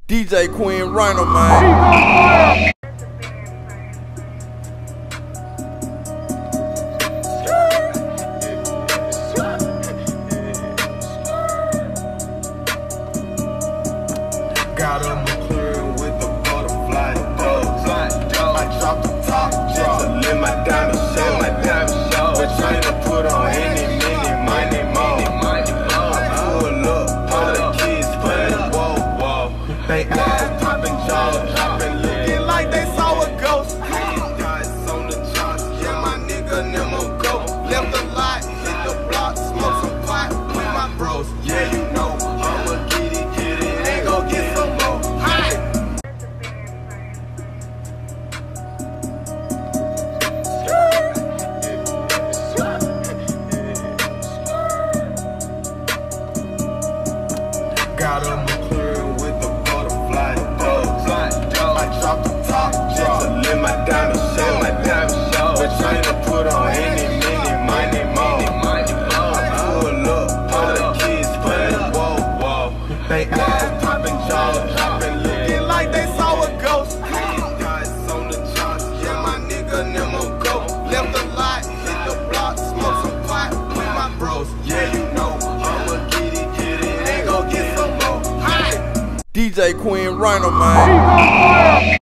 DJ QuinnRaynor, man. Got a McLaren with the butterfly dogs. I dropped the top just to let my diamond show. We're trying to put on Eeny, Meeny, Miny, I pull up, all the kids playing whoa. They eyes popping, jaws dropping, looking like they saw a ghost. Guys on the charts, yeah, my nigga never go. Left the lot, hit the block, smoke some pot with my bros. Yeah, you know, I'ma get it, ain't gon' get some more. Got a McLaren with the butterfly dogs. I dropped the top just to let my diamond show. We're trying to put on Eeny, Meeny, Miny, I pull up, all the kids playing whoa. They eyes popping, jaws dropping, looking like they saw a ghost. Guys on the charts, yeah, my nigga never go. Left the lot, hit the block, smoke some pot with my bros. Yeah, you know, I'ma get it, ain't gon' get some more. DJ QuinnRaynor, man.